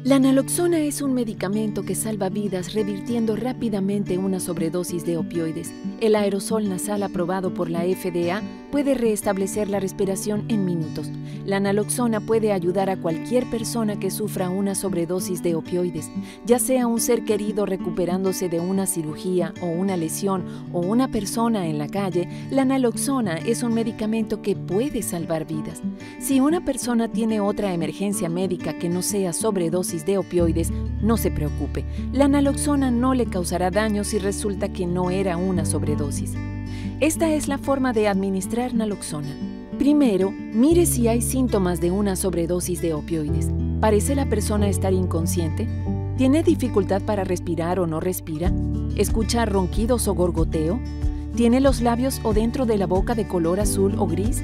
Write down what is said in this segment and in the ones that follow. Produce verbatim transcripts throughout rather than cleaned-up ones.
La naloxona es un medicamento que salva vidas revirtiendo rápidamente una sobredosis de opioides. El aerosol nasal aprobado por la F D A puede restablecer la respiración en minutos. La naloxona puede ayudar a cualquier persona que sufra una sobredosis de opioides, ya sea un ser querido recuperándose de una cirugía o una lesión o una persona en la calle. La naloxona es un medicamento que puede salvar vidas. Si una persona tiene otra emergencia médica que no sea sobredosis de opioides, no se preocupe. La naloxona no le causará daño si resulta que no era una sobredosis. Esta es la forma de administrar naloxona. Primero, mire si hay síntomas de una sobredosis de opioides. ¿Parece la persona estar inconsciente? ¿Tiene dificultad para respirar o no respira? ¿Escucha ronquidos o gorgoteo? ¿Tiene los labios o dentro de la boca de color azul o gris?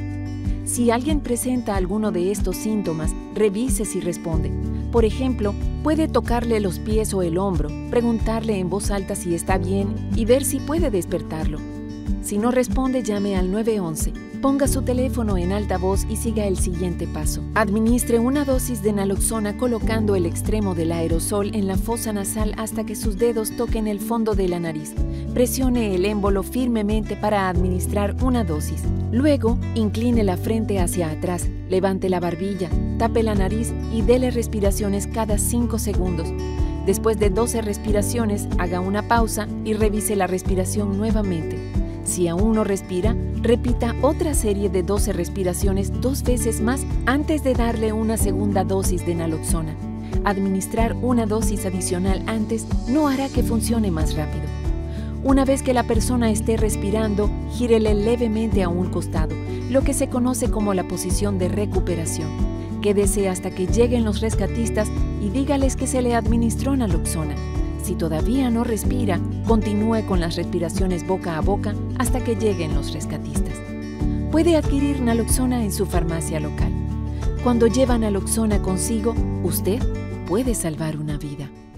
Si alguien presenta alguno de estos síntomas, revise si responde. Por ejemplo, puede tocarle los pies o el hombro, preguntarle en voz alta si está bien y ver si puede despertarlo. Si no responde, llame al nueve once. Ponga su teléfono en altavoz y siga el siguiente paso. Administre una dosis de naloxona colocando el extremo del aerosol en la fosa nasal hasta que sus dedos toquen el fondo de la nariz. Presione el émbolo firmemente para administrar una dosis. Luego, incline la frente hacia atrás, levante la barbilla, tape la nariz y dele respiraciones cada cinco segundos. Después de doce respiraciones, haga una pausa y revise la respiración nuevamente. Si aún no respira, repita otra serie de doce respiraciones dos veces más antes de darle una segunda dosis de naloxona. Administrar una dosis adicional antes no hará que funcione más rápido. Una vez que la persona esté respirando, gírele levemente a un costado, lo que se conoce como la posición de recuperación. Quédese hasta que lleguen los rescatistas y dígales que se le administró naloxona. Si todavía no respira, continúe con las respiraciones boca a boca hasta que lleguen los rescatistas. Puede adquirir naloxona en su farmacia local. Cuando lleva naloxona consigo, usted puede salvar una vida.